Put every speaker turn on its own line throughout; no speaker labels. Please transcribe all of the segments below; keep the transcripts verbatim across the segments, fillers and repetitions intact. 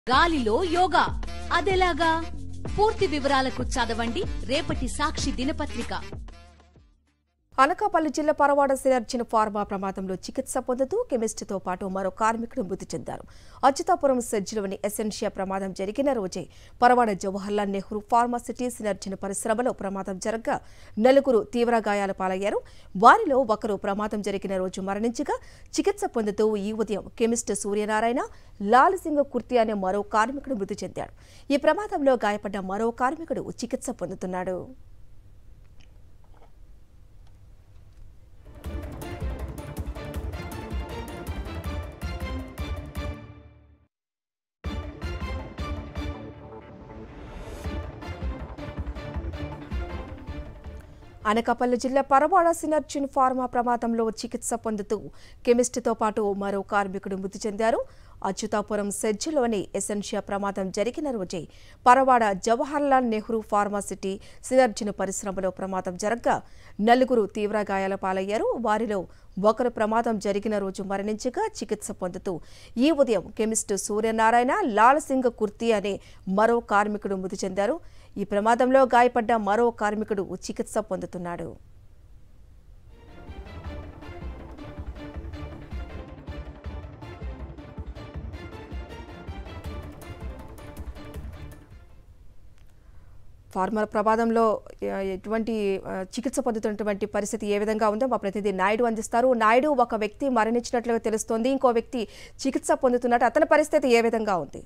గాలిలో యోగా అదెలాగా? పూర్తి వివరాలకు చదవండి రేపటి సాక్షి దినపత్రిక.
అనకాపల్లి జిల్లా పరవాడ సినర్జిన్ ఫార్మా ప్రమాదంలో చికిత్స పొందుతూ కెమిస్ట్తో పాటు మరో కార్మికుడు మృతి చెందారు. అచ్యుతాపురం సెజ్లోని ఎసెన్షియా ప్రమాదం జరిగిన రోజే పరవాడ జవహర్లాల్ నెహ్రూ ఫార్మాసిటీ సినర్జిన్ పరిశ్రమలో ప్రమాదం జరగగా నలుగురు తీవ్ర గాయాల పాలయ్యారు. వారిలో ఒకరు ప్రమాదం జరిగిన రోజు మరణించగా చికిత్స పొందుతూ ఈ ఉదయం కెమిస్ట్ సూర్యనారాయణ లాల్ సింగ్ కుర్తి అనే మరో కార్మికుడు మృతి చెందాడు. ఈ ప్రమాదంలో గాయపడ్డ మరో కార్మికుడు చికిత్స పొందుతున్నాడు. అనకాపల్లి జిల్లా పరవాడ సినర్జిన్ ఫార్మా ప్రమాదంలో చికిత్స పొందుతూ కెమిస్ట్తో పాటు మరో కార్మికుడు మృతి చెందారు. అచ్యుతాపురం సెజ్లోని ఎసెన్షియా ప్రమాదం జరిగిన రోజే పరవాడ జవహర్లాల్ నెహ్రూ ఫార్మాసిటీ సినర్జిన్ పరిశ్రమలో ప్రమాదం జరగగా నలుగురు తీవ్ర గాయాల పాలయ్యారు. వారిలో ఒకరు ప్రమాదం జరిగిన రోజు మరణించగా చికిత్స పొందుతూ ఈ ఉదయం కెమిస్ట్ సూర్యనారాయణ లాల్ సింగ్ కుర్తి అనే మరో కార్మికుడు మృతి చెందారు. ఈ ప్రమాదంలో గాయపడ్డ మరో కార్మికుడు చికిత్స పొందుతున్నాడు. ఫార్మర్ ప్రమాదంలో ఎటువంటి చికిత్స పొందుతున్నటువంటి పరిస్థితి ఏ విధంగా ఉందో మా ప్రతినిధి నాయుడు అందిస్తారు. నాయుడు, ఒక వ్యక్తి మరణించినట్లుగా తెలుస్తోంది, ఇంకో వ్యక్తి చికిత్స పొందుతున్నట్టు, అతని పరిస్థితి ఏ విధంగా ఉంది?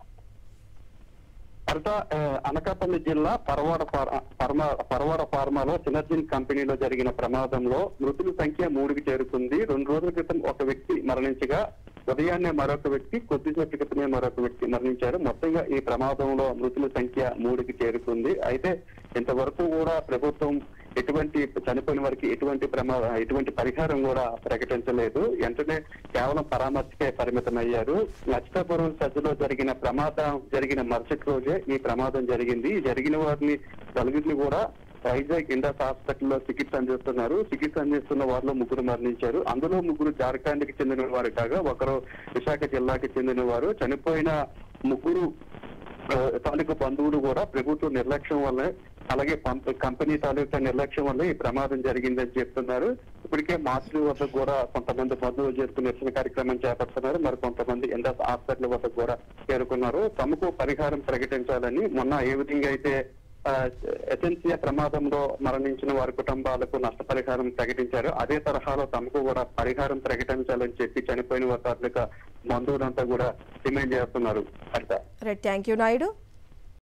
అనకాపల్లి జిల్లా పరవాడ ఫార్మా పరవాడ ఫార్మాలో సినర్జిన్ కంపెనీలో జరిగిన ప్రమాదంలో మృతుల సంఖ్య మూడుకి చేరుకుంది. రెండు రోజుల క్రితం ఒక వ్యక్తి మరణించగా ఉదయాన్నే మరొక వ్యక్తి, కొద్దిసేపటి క్రితమే మరొక వ్యక్తి మరణించారు. మొత్తంగా ఈ ప్రమాదంలో మృతుల సంఖ్య మూడుకి చేరుకుంది. అయితే ఇంతవరకు కూడా ప్రభుత్వం ఎటువంటి చనిపోయిన వారికి ఎటువంటి ప్రమాద ఎటువంటి పరిహారం కూడా ప్రకటించలేదు. వెంటనే కేవలం పరామర్శకే పరిమితమయ్యారు. అచ్యుతాపురం సజ్జలో జరిగిన ప్రమాదం జరిగిన మరుసటి రోజే ఈ ప్రమాదం జరిగింది. జరిగిన వారిని నలుగురిని కూడా వైజాగ్ ఇండస్ హాస్పిటల్లో చికిత్స అందిస్తున్నారు. చికిత్స అందిస్తున్న వారిలో ముగ్గురు మరణించారు. అందులో ముగ్గురు జార్ఖండ్కి చెందిన వారు కాగా ఒకరు విశాఖ జిల్లాకి చెందిన వారు. చనిపోయిన ముగ్గురు తాలూకు బంధువులు కూడా ప్రభుత్వ నిర్లక్ష్యం వల్లే, అలాగే కంపెనీ తాలూకా నిర్లక్ష్యం వల్ల ఈ ప్రమాదం జరిగిందని చెప్తున్నారు. ఇప్పటికే మార్చి వద్ద కూడా కొంతమంది బంధువులు చేరుకుని నిరసన కార్యక్రమం చేపడుతున్నారు. మరి కొంతమంది ఇండస్ హాస్పిటల్ వద్ద కూడా చేరుకున్నారు. తమకు పరిహారం ప్రకటించాలని మొన్న ఏ విధంగా అయితే ఎసెన్షియా ప్రమాదంలో మరణించిన వారి కుటుంబాలకు నష్టపరిహారం ప్రకటించారు, అదే తరహాలో తమకు కూడా పరిహారం ప్రకటించాలని చెప్పి చనిపోయిన వారి బంధువులంతా కూడా డిమాండ్ చేస్తున్నారు.
Thank you Naidu.